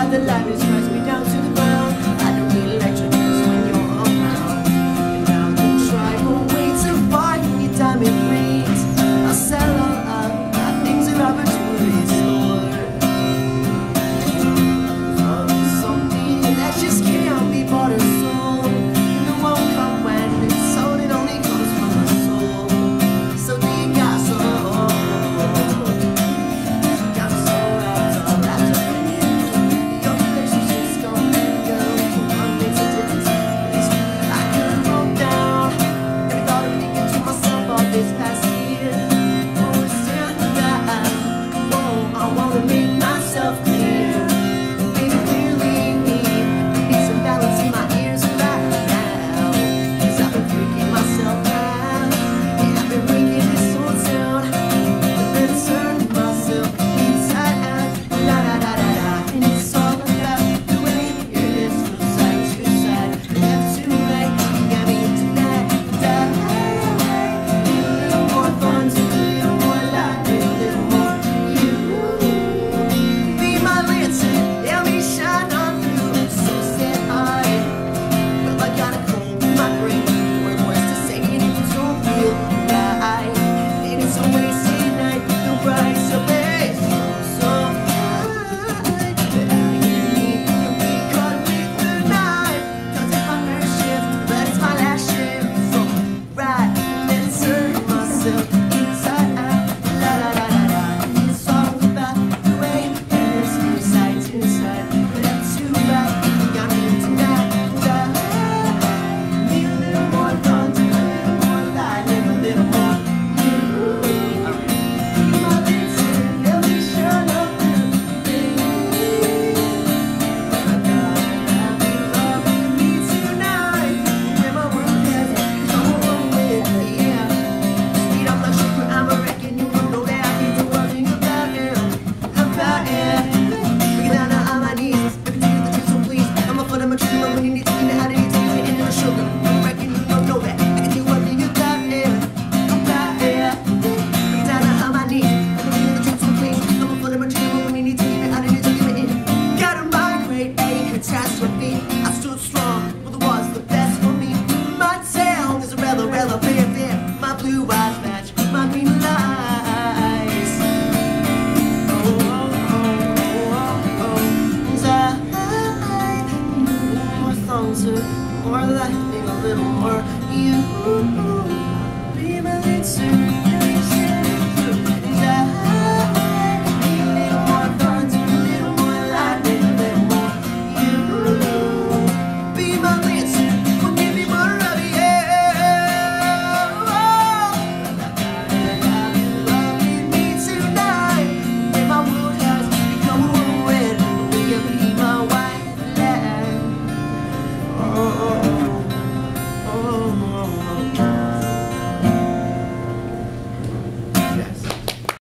the lightning strikes me down to the ground. I don't need electricity when you're around. And I will try for way to find your diamond rings. I'll sell all my things and opportunities, Lord. Something that just can't be bought or sold. And it won't come when it's sold, it only comes from the soul. So do you got soul? Got me so wrapped up in you. Your relationships come and go. One makes a difference. I couldn't roll down every thought of thinking to myself all this past year. Oh, it's still that. Whoa, I wanna make myself clear. Baby, clearly need some balance in my ears right now. 'Cause I've been freaking myself out. Yeah, I've been breaking this whole town. I've been turning myself inside out. La da da da da. And it's all about the way it is from side to side. Left to right, you got me tonight. Need a little more fun, a little more light, a little more you. Be my lantern, help me shine on through. So said I, well I gotta comb my brain. More words to say and it don't feel right. And it's a wasted night, the price of it so high. But I need to be caught with the night. 'Cause it's my first shift, but it's my last shift. So right, then turn myself inside out. La la la la la. And it's all about the way it is from side to side. But that's too bad, you got me tonight. Need a little more fun, a little more light, a little more you. Be my lantern, help me shine up through the day. I gotta have you loving me tonight. When my world has come with me, yeah. Speed up like sugar, I'm a wrecking. You know that I need to worry about it. About it. Breaking down on my knees. Baby, do the truth, so please. I'm a foot of my tree, but when you need to eat it, how do you take it in the sugar? I'm wrecking, you don't know that. I can do everything you got it. About it. Breaking down on my knees. Baby, do the truth, so please. I'm a foot of my tree, but when you need to eat it, how do you take it in? Gotta migrate, a catastrophe. I stood strong, but the was the best for me. My tail is a relevant. My blue eyes match my green lights. Oh, oh, oh, oh, oh. More thunder, more lightning, a little more you. Be my lantern.